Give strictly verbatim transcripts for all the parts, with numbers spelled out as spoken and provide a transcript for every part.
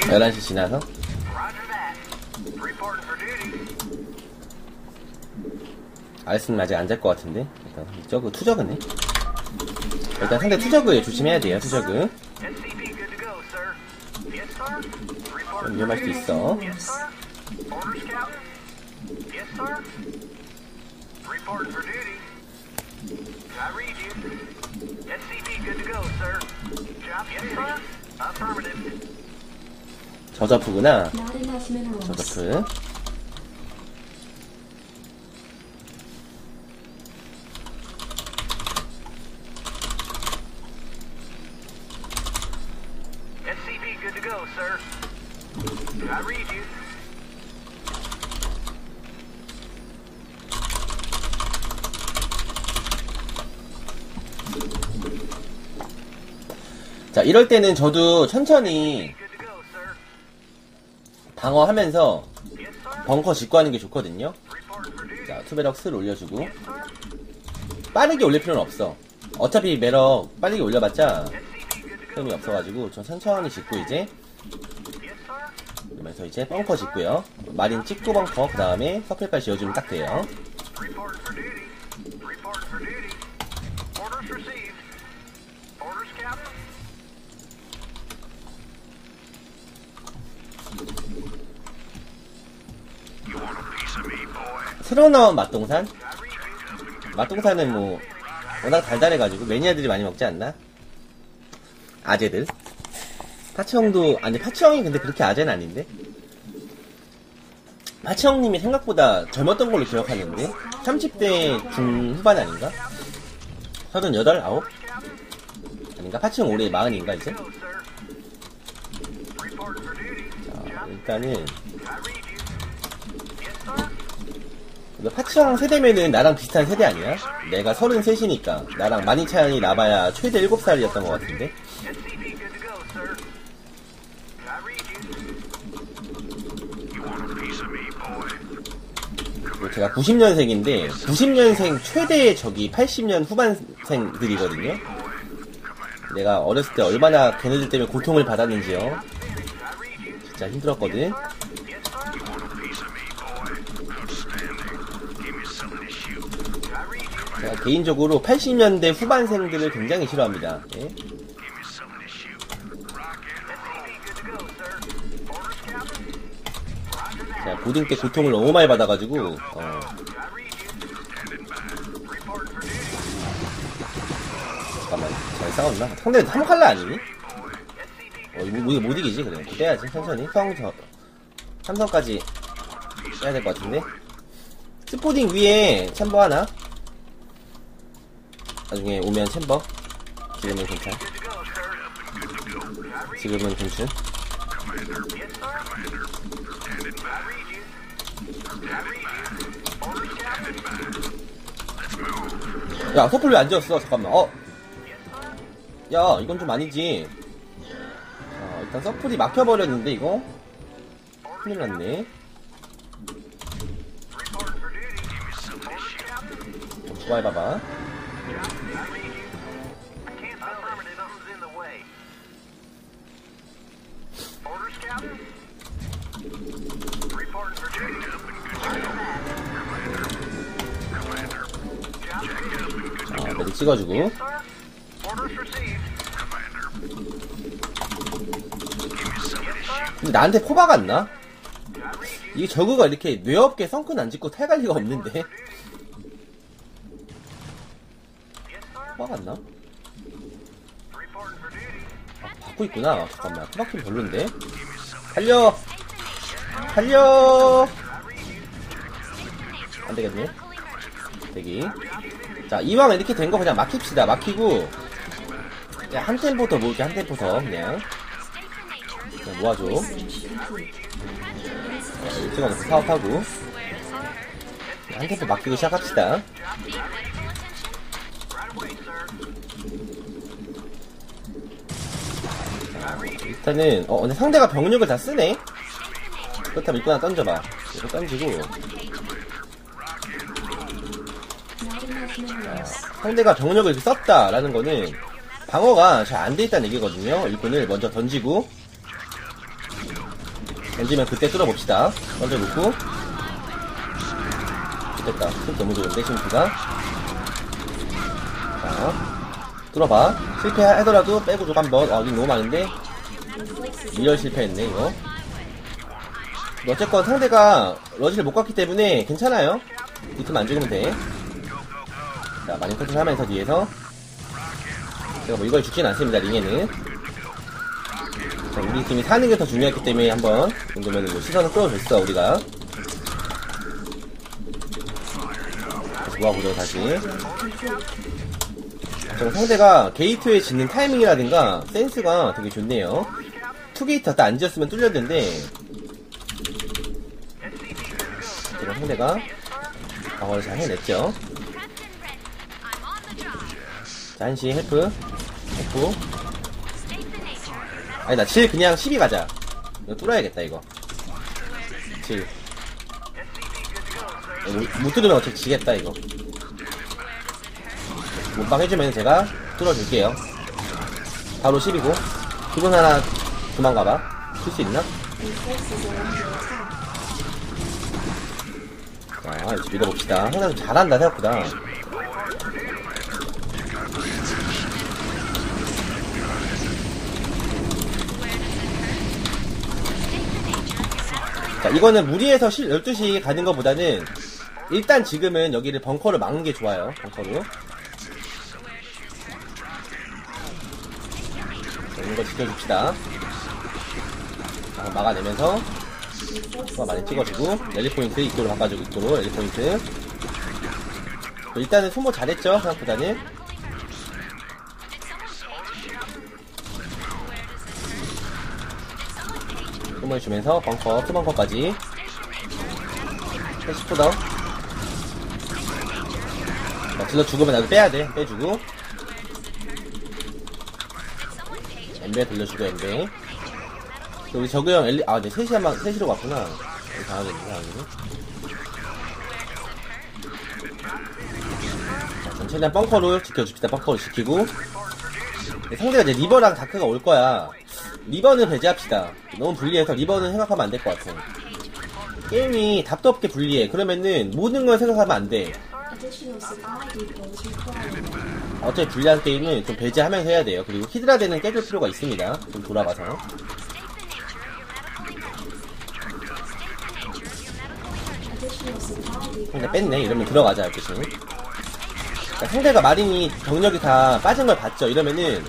열한 시 지나서. 알스는 아직 안 잘 것 같은데. 일단 저그 투저그네. 일단 상대 투저그에 조심해야 돼요. 투저그 좀 위험할 수도 있어. 저저프구나. 저저프. 자, 이럴 때는 저도 천천히 방어하면서 벙커 짓고 하는 게 좋거든요. 자, 투배럭 슬 올려주고. 빠르게 올릴 필요는 없어. 어차피 매럭 빠르게 올려봤자 소용이 없어가지고 저 천천히 짓고 이제 그러면서 이제 벙커 짓고요. 마린 찍고 벙커, 그 다음에 서클까지 지어주면 딱 돼요. 새로 나온 맛동산? 맛동산은 뭐 워낙 달달해가지고 매니아들이 많이 먹지 않나? 아재들. 파치형도 아니 파치형이 근데 그렇게 아재는 아닌데? 파치형님이 생각보다 젊었던 걸로 기억하는데 삼십 대 중후반 아닌가? 서른여덟, 아홉? 아닌가? 파치형 올해 마흔인가 이제? 자, 일단은 파치형 세대면은 나랑 비슷한 세대 아니야? 내가 서른셋이니까 나랑 많이 차이 나봐야 최대 일곱 살이었던 것 같은데? 제가 구십 년생인데 구십 년생 최대 저기 팔십 년 후반생들이거든요? 내가 어렸을 때 얼마나 걔네들 때문에 고통을 받았는지요. 진짜 힘들었거든. 제가 개인적으로 팔십 년대 후반생들을 굉장히 싫어합니다. 예? 제가 고등 때 고통을 너무 많이 받아가지고 어. 잠깐만, 잘 싸웠나? 상대 삼 칼라 아니니? 어, 이거 못, 못 이기지? 그래, 빼야지. 천천히 성, 저 삼성까지 빼야 될 것 같은데. 스포딩 위에 챔버 하나. 나중에 오면 챔버. 지금은 괜찮. 지금은 괜찮. 야, 서플 왜 안 지었어? 잠깐만. 어? 야, 이건 좀 아니지. 어, 일단 서플이 막혀버렸는데 이거? 큰일 났네. 좀 좋아해봐봐. 자, 메딕 찍어주고. 근데 나한테 포 박았나? 이게 저그가 이렇게 뇌없게 성큰 안 짓고 탈갈 리가 없는데. 포 박았나? 아, 받고 있구나. 잠깐만, 포 박히면 별론데. 달려! 달려! 안되겠네. 대기. 자, 이왕 이렇게 된 거 그냥 막힙시다. 막히고 그냥 한 템포 더 모을게. 한 템포 더 그냥 그냥 모아줘. 찍어놓고 사업하고 한 템포 맡기고 시작합시다. 자, 일단은 어 근데 상대가 병력을 다 쓰네. 그렇다면 이거 하나 던져봐. 이거 던지고. 자, 상대가 병력을 이렇게 썼다라는 거는 방어가 잘 안 돼 있다는 얘기거든요. 일꾼을 먼저 던지고. 던지면 그때 뚫어봅시다. 던져놓고. 됐다. 힘 너무 좋은데, 심피가. 자, 뚫어봐. 실패하더라도 빼고 줘, 한 번. 아, 여긴 너무 많은데? 미열 실패했네, 이거. 어쨌건 상대가 러지를 못 갔기 때문에 괜찮아요. 이틈 안 죽으면 돼. 자, 많이 터치 하면서 뒤에서. 제가 뭐 이걸 죽진 않습니다, 링에는. 자, 우리 팀이 사는 게 더 중요했기 때문에 한번, 이 정도면 뭐 시선을 끌어줬어, 우리가. 다시 모아보죠, 다시. 자, 상대가 게이트에 짓는 타이밍이라든가 센스가 되게 좋네요. 투 게이트 딱 안 지었으면 뚫렸는데, 제가 상대가 방어를 잘 해냈죠. 자, 한시 헬프. 헬프. 아니다, 칠 그냥 십이 가자. 이거 뚫어야겠다, 이거. 칠. 못, 못 뚫으면 어차피 지겠다, 이거. 몸빵 해주면 제가 뚫어줄게요. 바로 십이고. 기본 하나 도망가봐. 칠 수 있나? 자, 이제 믿어봅시다. 항상 잘한다, 생각보다. 자, 이거는 무리해서 열두 시 가는 것보다는 일단 지금은 여기를 벙커를 막는 게 좋아요. 벙커로. 자, 이런 거 지켜줍시다. 자, 막아내면서 수가 많이 찍어주고 랠리 포인트 이쪽으로 바꿔주고 이쪽으로 랠리 포인트. 일단은 소모 잘했죠, 생각보다는. 소모해주면서 벙커, 투벙커까지 십 초 더. 자, 질러 죽으면 나도 빼야돼. 빼주고 엠베 돌려주고 엠베. 우리 저그형 엘리, 아, 네, 셋이 한번, 셋이로 갔구나. 당하겠네, 당하겠네. 자, 전 최대한 벙커를 지켜줍시다. 벙커를 지키고. 네, 상대가 이제 리버랑 다크가 올 거야. 리버는 배제합시다. 너무 불리해서 리버는 생각하면 안 될 것 같아. 게임이 답도 없게 불리해. 그러면은 모든 걸 생각하면 안 돼. 어차피 불리한 게임은 좀 배제하면서 해야 돼요. 그리고 히드라대는 깨줄 필요가 있습니다. 좀 돌아가서. 근데 뺐네. 이러면 들어가자, 이렇게. 그러니까 상대가 마린이 병력이 다 빠진 걸 봤죠. 이러면은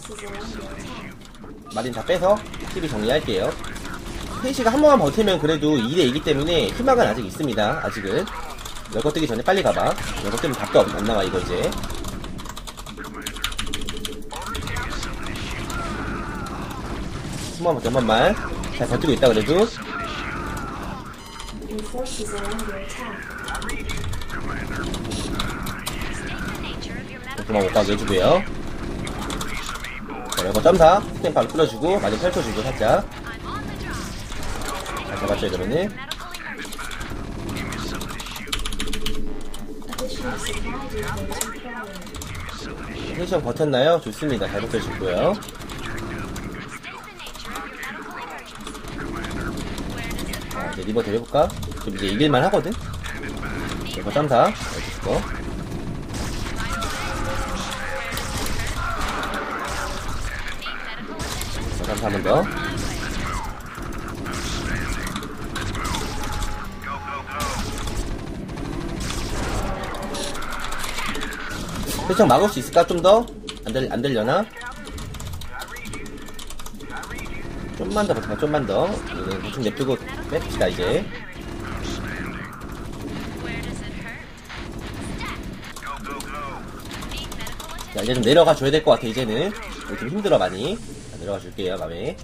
마린 다 빼서 십이 정리할게요. 페이시가 한 번만 버티면 그래도 이 대 이기 때문에 희망은 아직 있습니다. 아직은. 열거 뜨기 전에 빨리 가봐. 열거 뜨면 답도 안 나와, 이거 이제. 한번만 한번만 잘 버티고 있다, 그래도. 그만 못 가게 해주고요. 자, 이거 점사 스탬파로 뚫어주고 많이 펼쳐주고 살짝 잘 잡았죠. 그러면은 텐션 버텼나요? 좋습니다. 잘 버텨주고요. 자, 이제 리버 대해볼까? 좀 이제 이길만 하거든? 이거 점사 해주고 점사 한 번 더. 살짝 막을 수 있을까? 좀 더? 안, 될, 안 되려나? 좀만 더 버텨봐, 좀만 더. 이거는 대충 냅두고 뺍시다, 이제. 자, 이제 좀 내려가 줘야 될 것 같아, 이제는. 우리 좀 힘들어, 많이. 자, 내려가 줄게요, 맘에.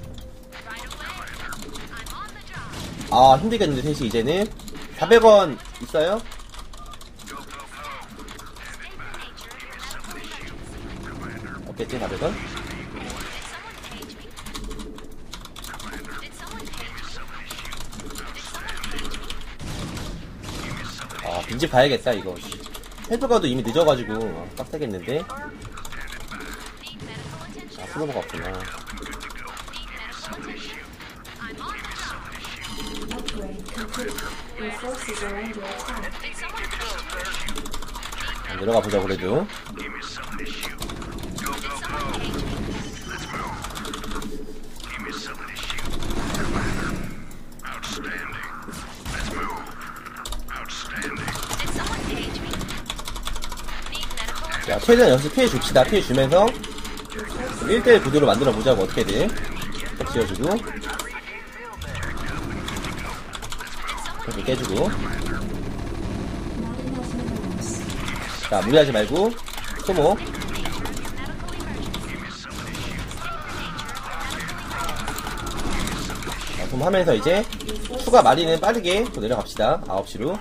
아, 힘들겠는데, 셋이 이제는. 사백 원 있어요? 없겠지, 사백 원? 아, 빈집 가야겠다, 이거. 헬프가도 이미 늦어가지고, 어, 빡세겠는데? 아, 프로버가 없구나. Your forces are under attack. 내려가 보자 그래도. 자, 최대한 여기서 피해 줍시다. 피해 주면서 일 대일 구도로 만들어 보자고. 어떻게든 지어주고 이렇게 깨주고. 자, 무리하지 말고 소모. 자, 소모 하면서 이제 추가 마리는 빠르게 또 내려갑시다. 아홉 시로.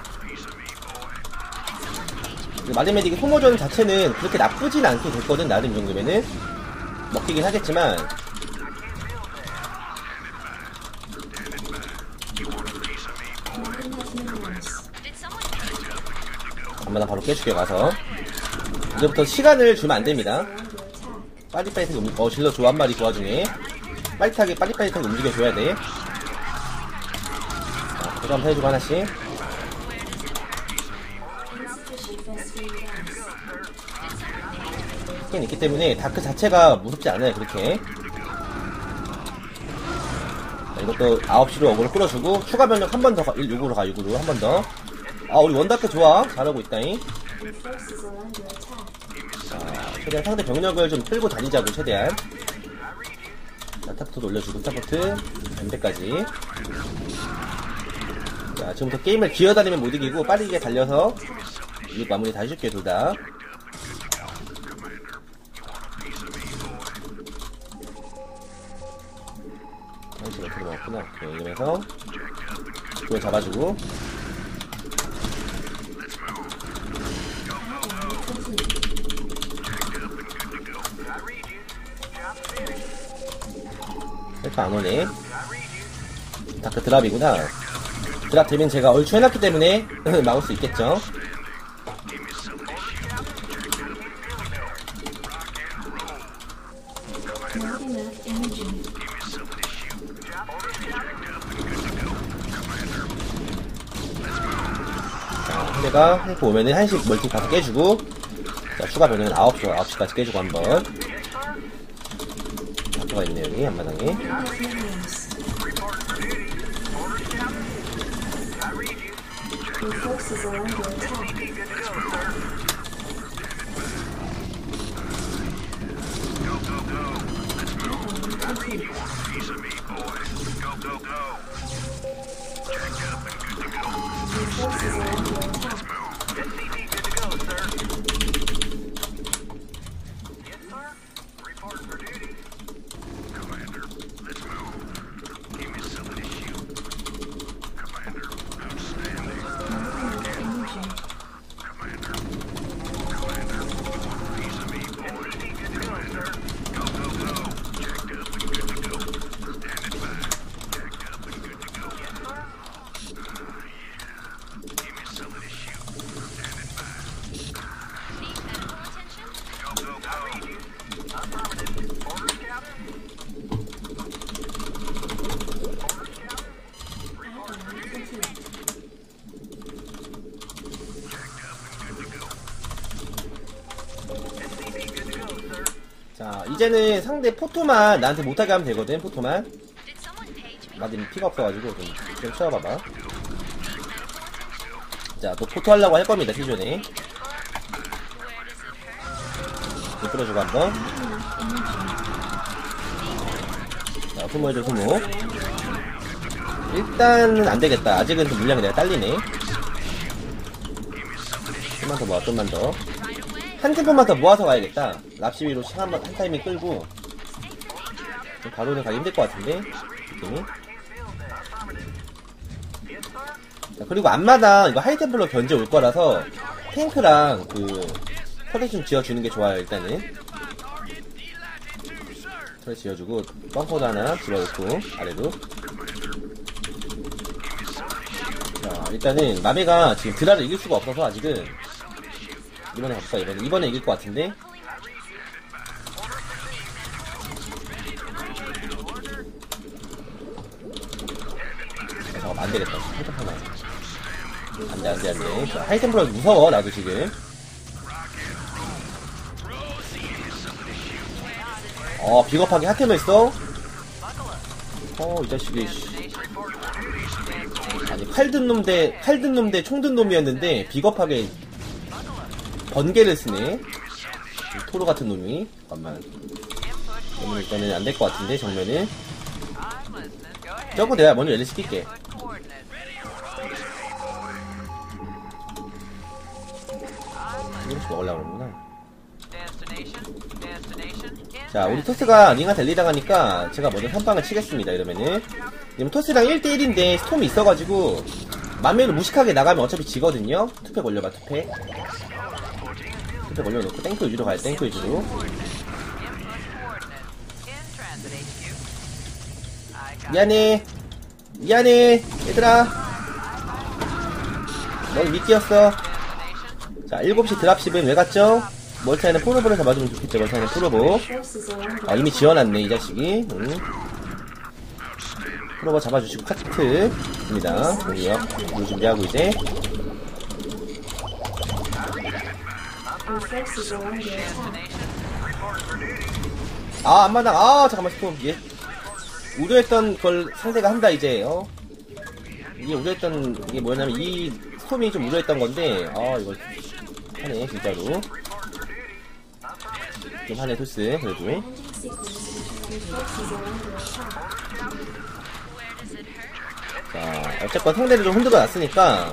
마리메딕의 소모전 자체는 그렇게 나쁘진 않게 됐거든. 나름 이 정도면은 먹히긴 하겠지만 엄마나 바로 깨줄게. 가서 이제부터 시간을 주면 안됩니다. 빠릿빠릿하게 움직여. 어, 질러 좋아. 한 마리 그 와중에 빠릿하게 빠릿빠릿하게 움직여줘야 돼. 자, 그거 한번 해주고 하나씩. 스킨 있기 때문에 다크 자체가 무섭지 않아요. 그렇게. 자, 이것도 아홉 시로 어그로 끌어주고 추가 병력 한 번 더. 육으로 가. 육으로 한 번 더. 아, 우리 원다크 좋아. 잘하고 있다잉. 자, 최대한 상대 병력을 좀 끌고 다니자고. 최대한. 자, 타포트도 올려주고 타포트 엠베까지. 자, 지금부터 게임을 기어다니면 못 이기고 빠르게 달려서 이 마무리 다 해줄게. 둘 다. 한시가 들어갔구나. 오케이, 이러면서 그걸 잡아주고. 헬프 안 오네. 다크 드랍이구나. 드랍 되면 제가 얼추 해놨기 때문에 막을 수 있겠죠. 자, 상대가 헬프 오면은 한시 멀티 가서 깨주고. 자, 추가 변형은 아홉 시, 아홉 시까지 깨주고 한번. 다크가 있네, 여기, 앞마당에. Your forces are under attack. Your forces are under attack. 자, 이제는 상대 포토만 나한테 못하게 하면 되거든. 포토만. 나도 피가 없어가지고 좀, 좀 치워봐봐. 자, 또 포토 하려고 할 겁니다. 기존에 끌어주고 한번. 자, 소모해줘. 소모. 일단은 안되겠다. 아직은 좀 물량이 내가 딸리네. 좀만 더 모아. 좀만 더. 한 템포만 더 모아서 가야겠다. 랍시비로 한, 한 타이밍 끌고. 바로는 가기 힘들 것 같은데 느낌이. 자, 그리고 앞마당 이거 하이템플러 견제 올 거라서 탱크랑 그 터렛 좀 지어주는 게 좋아요. 일단은 터렛 지어주고 벙커도 하나 집어넣고 아래로. 자, 일단은 마베가 지금 드라를 이길 수가 없어서 아직은. 이번에 갑시다. 이번에 이번에 이길 것 같은데. 자, 안되겠다. 살짝 하나. 안돼, 안돼, 안돼. 자, 하이템플러 무서워, 나도 지금. 어, 비겁하게 핫템을 써? 어, 이 자식이, 씨. 아니, 칼든 놈 대, 칼든 놈 대 총든 놈이었는데, 비겁하게 번개를 쓰네. 토로 같은 놈이. 잠깐만. 그러면 일단은 안 될 것 같은데, 정면은. 저거 내가 먼저 엘리 시킬게. 이렇게 먹으려고 그러는구나. 자, 우리 토스가 링한테 엘리 당하니까 제가 먼저 선빵을 치겠습니다, 이러면은. 지금 토스랑 일 대 일인데 스톰이 있어가지고 만면을 무식하게 나가면 어차피 지거든요? 투팩 올려봐, 투팩. 투팩 올려놓고 탱크 위주로 가야 돼, 탱크 위주로. 미안해. 미안해. 얘들아. 넌 미끼였어. 자, 일곱 시 드랍십은 왜 갔죠? 멀타에는 프로보를 잡아주면 좋겠죠, 멀타에는 프로보. Forces are under 아, 이미 지어놨네, 이 자식이. 응. 프로보 잡아주시고, 카트. 입니다. 공격. 물 준비하고, 이제. Your forces are under attack. 아, 안마당. 아, 잠깐만, 스톰. 예. 우려했던 걸 상대가 한다, 이제, 어? 이게 우려했던, 이게 뭐냐면, 이 스톰이 좀 우려했던 건데, 아, 이거, 하네, 진짜로. 좀 하네, 토스, 그래도. Ending sequence. Your forces are under attack. 자, 어쨌건 상대를 좀 흔들어 놨으니까,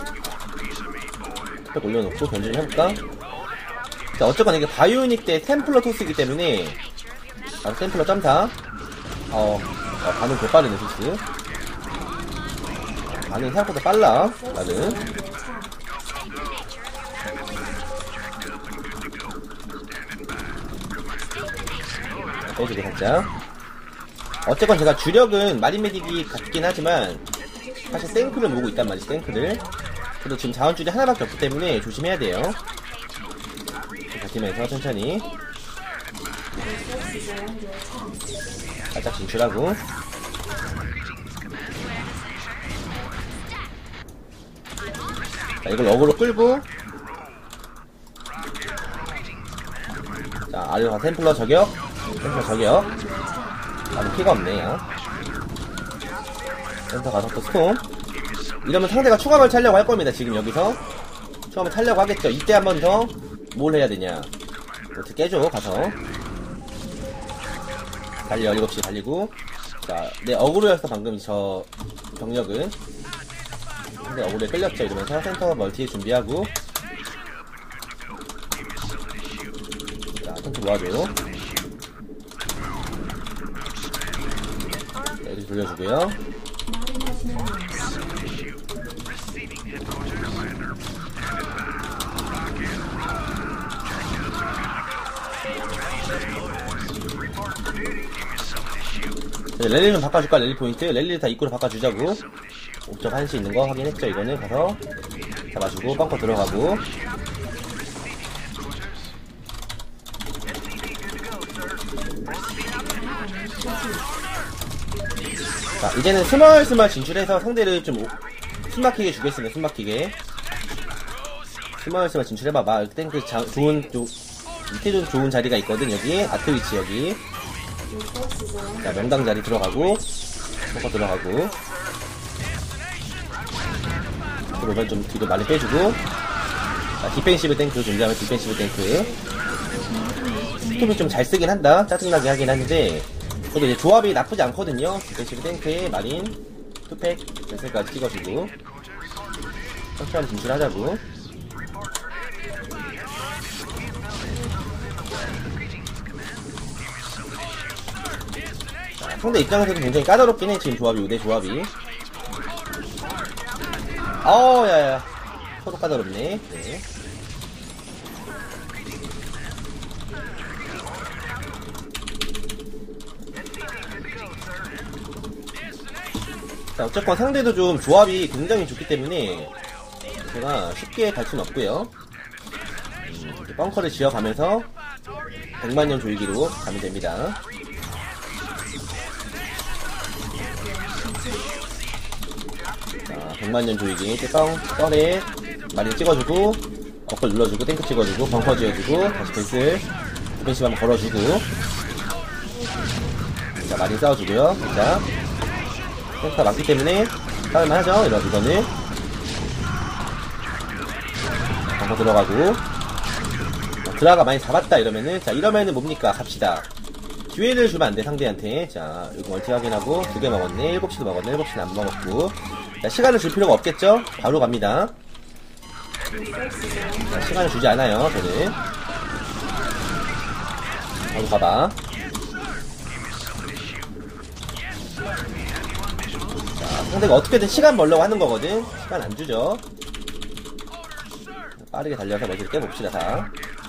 딱 올려놓고 견제를 해볼까? 자, 어쨌건 이게 바이오닉 대 템플러 토스이기 때문에, 바로 템플러 점사. 어, 어 반응 더 빠르네, 토스. 반응 생각보다 빨라, 나는. 빼주고 살짝. 어쨌건 제가 주력은 마린메딕이 같긴 하지만 사실 탱크를 모으고 있단 말이지, 탱크를. 그래도 지금 자원줄이 하나밖에 없기 때문에 조심해야 돼요. 버티면서 천천히 Your forces are under attack. 살짝 진출하고. 자, 이걸 어그로 끌고. 자, 아래로 가서 템플러 저격. 템플러 저격. 아무 피가 없네, 야. 템플러 가서 또 스톰. 이러면 상대가 추가를 차려고 할 겁니다, 지금 여기서. 추가를 차려고 하겠죠. 이때 한 번 더 뭘 해야 되냐. 어떻게 깨줘, 가서. 달려, 일곱 시 달리고. 자, 내 어그로였어, 방금 저 병력은. 근데 어그로에 끌렸죠, 이러면서 센터 멀티 준비하고. 자, 텐트 모아줘. 자, 이렇게 돌려주고요. Not enough minerals. 자, 랠리 좀 바꿔줄까, 랠리 포인트. 랠리 다 입구로 바꿔주자고. 옵적 한시 있는 거 확인했죠, 이거는. 가서 잡아주고, 벙커 들어가고. 자, 이제는 스멀스멀 진출해서 상대를 좀 숨막히게 주겠습니다, 숨막히게. 스멀스멀 진출해봐봐. 탱크 자, 좋은, 좀, 밑에 좀 좋은 자리가 있거든, 여기. 아트 위치, 여기. Your forces are under 자, 명당 자리 들어가고. 벙커 들어가고. 그러면 좀 뒤로 많이 빼주고. 자, 디펜시브 탱크 준비하면 디펜시브 탱크. 스톱이 좀 잘 쓰긴 한다. 짜증나게 하긴 하는데. 그래도 이제 조합이 나쁘지 않거든요. 디펜시브 탱크에 마린, 투팩, 벤슬까지 찍어주고. 천천히 진출하자고. 자, 상대 입장에서도 굉장히 까다롭긴 해, 지금 조합이, 우대 조합이. 어우, 야야. 서로 까다롭네. 네. 자, 어쨌건 상대도 좀 조합이 굉장히 좋기 때문에 제가 쉽게 갈 수는 없고요. 음, 이렇게 벙커를 지어가면서 백만년 조이기로 가면 됩니다. 백만년 조이기 뚜껑 썰에 마린 찍어주고 어플 눌러주고 탱크 찍어주고 벙커 지어주고 다시 펜슬 디펜시브 한번 걸어주고 자 마린 싸워주고요. 자 탱크가 많기 때문에 싸울만 하죠. 이러 이거는 벙커 들어가고 드라가 많이 잡았다 이러면은 자 이러면은 뭡니까 갑시다. 기회를 주면 안 돼 상대한테. 자 이거 멀티 확인하고 두 개 먹었네. 일곱 시도 먹었네. 일곱 시는 안 먹었고 자 시간을 줄 필요가 없겠죠. 바로 갑니다. 자, 시간을 주지 않아요 저는. 바로 가봐. 자 상대가 어떻게든 시간 벌려고 하는 거거든. 시간 안 주죠. 빠르게 달려서 멀티를 깨봅시다. 다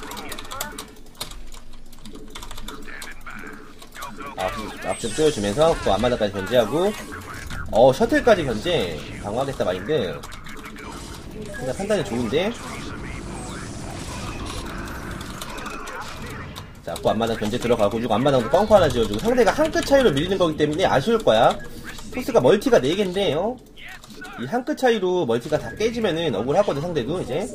앞좀 띄워주면서 또 앞마다까지 견제하고 어 셔틀까지 견제 방어하겠다 마인드. 그냥 판단이 좋은데. 자 그 앞마당 견제 들어가고 육 앞마당도 뻥커 하나 지어주고 상대가 한 끗 차이로 밀리는 거기 때문에 아쉬울 거야. 토스가 멀티가 네 개인데 어? 이 한 끗 차이로 멀티가 다 깨지면은 억울하거든 상대도 이제.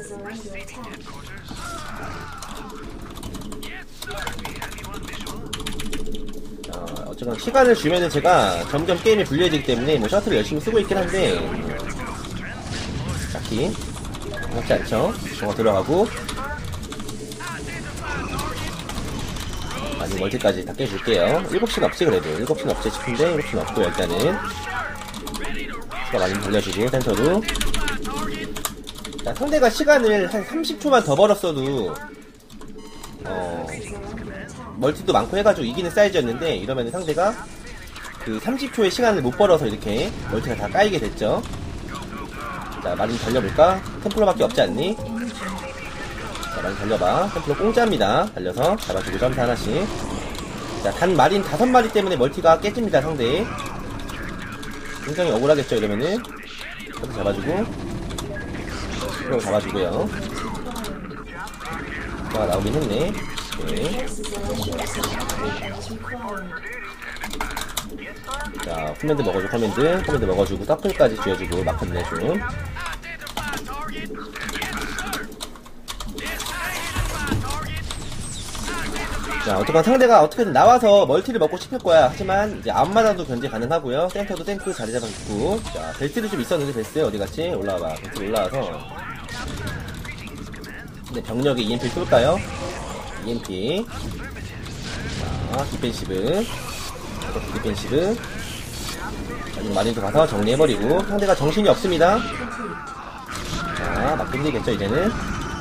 어쨌건 시간을 주면은 제가 점점 게임이 불리해지기 때문에 뭐 셔틀을 열심히 쓰고 있긴 한데 딱히 그렇지 않죠. 저거 들어가고 아니 멀티까지 다 깨줄게요. 일곱 시는 없지 그래도. 일곱 시는 없지 싶은데 일곱 시는 없고 일단은 수가 많이 돌려주고 센터로. 자 상대가 시간을 한 삼십 초만 더 벌었어도 어 멀티도 많고 해가지고 이기는 사이즈였는데 이러면 상대가 그 삼십 초의 시간을 못 벌어서 이렇게 멀티가 다 까이게 됐죠. 자 마린 달려볼까? 템플러밖에 없지 않니? 자 마린 달려봐. 템플러 공짜입니다. 달려서 잡아주고 점사 하나씩. 자 단 마린 다섯 마리 때문에 멀티가 깨집니다 상대. 굉장히 억울하겠죠 이러면은. 이렇게 잡아주고 이렇게 잡아주고요. 자 나오긴 했네. 네. 자 코맨드 먹어주고 코맨드 코맨드 먹어주고 서클까지 쥐어주고 막혔네 좀. 자 어쨌건 상대가 어떻게든 나와서 멀티를 먹고 싶을 거야. 하지만 이제 앞마당도 견제 가능하고요. 센터도 탱크 자리 잡아주고. 자 벨트도 좀 있었는데 벨트 어디갔지? 올라와봐. 벨트 올라와서 근데 병력에 이엠피 쏠까요? 이엠피. 자, 디펜시브. 디펜시브. 아직 마린도 가서 정리해버리고. 상대가 정신이 없습니다. 자, 막 끝내겠죠, 이제는.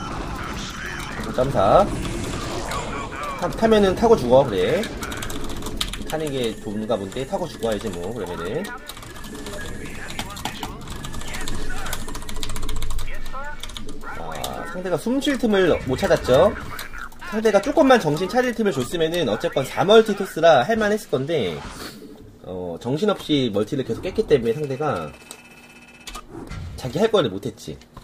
점사. 타, 타면은 타고 죽어, 그래. 타는 게 좋은가 본데, 타고 죽어야지, 뭐, 그러면은. 자, 상대가 숨 쉴 틈을 못 찾았죠? 상대가 조금만 정신 차릴 틈을 줬으면은 어쨌건 사 멀티 토스라 할만했을 건데 어 정신없이 멀티를 계속 깼기 때문에 상대가 자기 할 거를 못했지.